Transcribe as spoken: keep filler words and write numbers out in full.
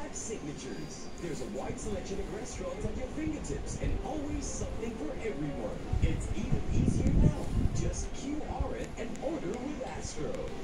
Watch signatures. There's a wide selection of restaurants at your fingertips and always something for everyone. It's even easier now. Just Q R it and order with Astro.